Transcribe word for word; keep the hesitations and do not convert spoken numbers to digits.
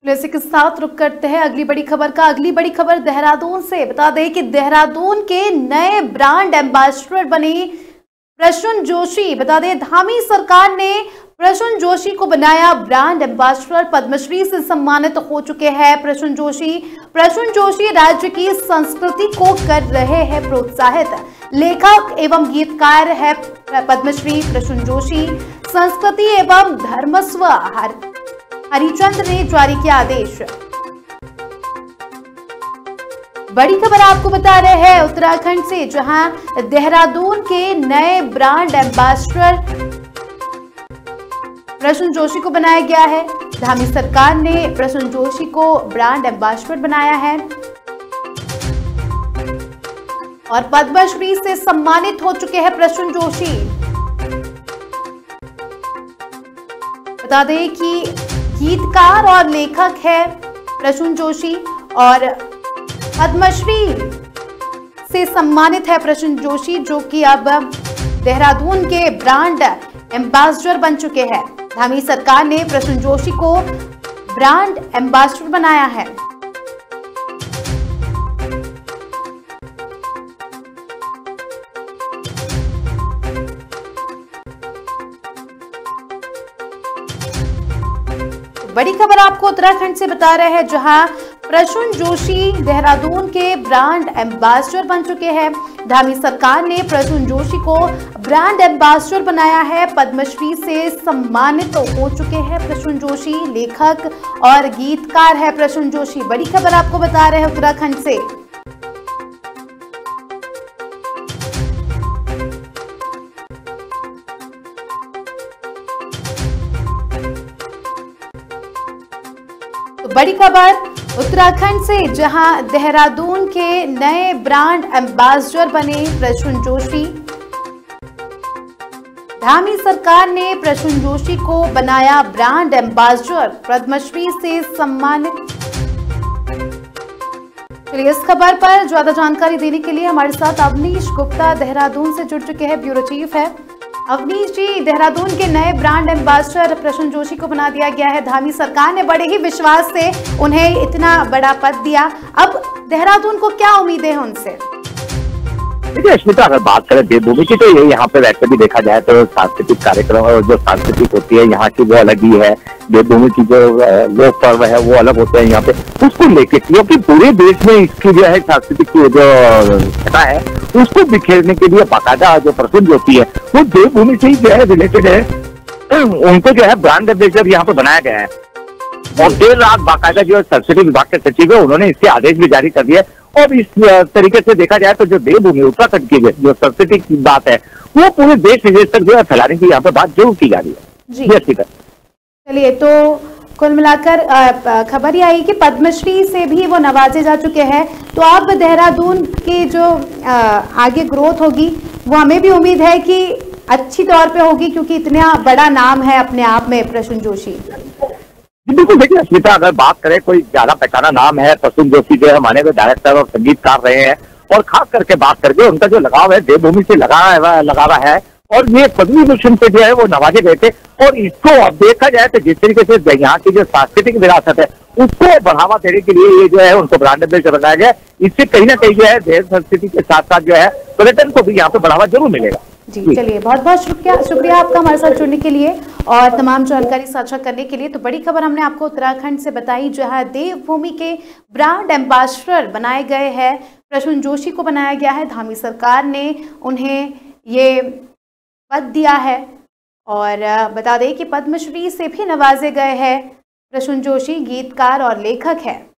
इसी के साथ रुक करते हैं अगली बड़ी खबर का। अगली बड़ी खबर देहरादून से। बता दें कि देहरादून के नए ब्रांड एम्बेसडर बने प्रसून जोशी। बता दें धामी सरकार ने प्रसून जोशी को बनाया ब्रांड एम्बेसडर। पद्मश्री से सम्मानित हो चुके हैं प्रसून जोशी। प्रसून जोशी राज्य की संस्कृति को कर रहे हैं प्रोत्साहित। लेखक एवं गीतकार है पद्मश्री प्रसून जोशी। संस्कृति एवं धर्मस्व हरिचंद ने जारी किया आदेश। बड़ी खबर आपको बता रहे हैं उत्तराखंड से, जहां देहरादून के नए ब्रांड एम्बेसडर प्रसून जोशी को बनाया गया है। धामी सरकार ने प्रसून जोशी को ब्रांड एम्बेसडर बनाया है और पद्मश्री से सम्मानित हो चुके हैं प्रसून जोशी। बता दें कि गीतकार और लेखक है प्रसून जोशी और पद्मश्री से सम्मानित है प्रसून जोशी, जो कि अब देहरादून के ब्रांड एम्बेसडर बन चुके हैं। धामी सरकार ने प्रसून जोशी को ब्रांड एम्बेसडर बनाया है। बड़ी खबर आपको उत्तराखंड से बता रहे हैं, जहां प्रसून जोशी देहरादून के ब्रांड एम्बेसडर बन चुके हैं। धामी सरकार ने प्रसून जोशी को ब्रांड एम्बेसडर बनाया है। पद्मश्री से सम्मानित हो चुके हैं प्रसून जोशी। लेखक और गीतकार है प्रसून जोशी। बड़ी खबर आपको बता रहे हैं उत्तराखंड से। बड़ी खबर उत्तराखंड से, जहां देहरादून के नए ब्रांड एम्बेसडर बने प्रसून जोशी। धामी सरकार ने प्रसून जोशी को बनाया ब्रांड एम्बेसडर। पद्मश्री से सम्मानित। चलिए इस खबर पर ज्यादा जानकारी देने के लिए हमारे साथ अवनीश गुप्ता देहरादून से जुड़ चुके हैं, ब्यूरो चीफ है। अवनीश जी, देहरादून के नए ब्रांड एम्बेसडर प्रसून जोशी को बना दिया गया है। धामी सरकार ने बड़े ही विश्वास से उन्हें इतना बड़ा पद दिया। अब देहरादून को क्या उम्मीदें हैं उनसे? देखिए स्मिता, अगर बात करें देवभूमि की, तो ये यहाँ पे वैसे भी देखा जाए तो सांस्कृतिक कार्यक्रम और जो सांस्कृतिक होती है यहाँ की वो अलग ही है। देवभूमि की जो लोक पर्व है वो अलग होते हैं यहाँ पे, उसको लेके, क्योंकि पूरे देश में इसकी जो है सांस्कृतिक की जो घटना है उसको बिखेरने के लिए बाकायदा जो प्रसून जोशी है वो देवभूमि से ही जो है रिलेटेड है। उनको जो है ब्रांड एम्बेसडर यहाँ पे बनाया गया है और देर रात बाकायदा जो संस्कृति विभाग के सचिव है उन्होंने इसके आदेश भी जारी कर दिए। और इस तरीके से देखा जाए तो जो देवभूमि उत्तराखंड की जो संस्कृति की बात है वो पूरे देश विदेश तक जो है फैलाने की यहाँ पे बात जरूर की जा रही है जी। जी चलिए, तो कुल मिलाकर खबर ये आई कि पद्मश्री से भी वो नवाजे जा चुके हैं। तो अब देहरादून की जो आ, आगे ग्रोथ होगी वो हमें भी उम्मीद है कि अच्छी तौर पे होगी, क्योंकि इतना बड़ा नाम है अपने आप में प्रसून जोशी। बिल्कुल, देखिए अस्मिता, अगर बात करें कोई ज्यादा पहचाना नाम है प्रसून जोशी जो है, हमारे को डायरेक्टर और संगीतकार रहे हैं और खास करके बात करके उनका जो लगाव है देवभूमि से लगा लगा रहा है और ये पद्म भूषण पे जो है वो नवाजे गए थे। और इसको अब देखा जाए तो जिस तरीके से यहाँ की जो सांस्कृतिक विरासत है उसको बढ़ावा देने के लिए ये जो है उनको ब्रांड एम्बेसडर बनाया गया। इससे कहीं ना कहीं जो है देश संस्कृति के साथ साथ जो है पर्यटन को भी यहाँ पे बढ़ावा जरूर मिलेगा जी। चलिए, बहुत बहुत शुक्रिया शुक्रिया आपका हमारे साथ जुड़ने के लिए और तमाम जानकारी साझा करने के लिए। तो बड़ी खबर हमने आपको उत्तराखंड से बताई, जहां देवभूमि के ब्रांड एम्बेसडर बनाए गए हैं। प्रसून जोशी को बनाया गया है। धामी सरकार ने उन्हें ये पद दिया है और बता दें कि पद्मश्री से भी नवाजे गए हैं प्रसून जोशी। गीतकार और लेखक है।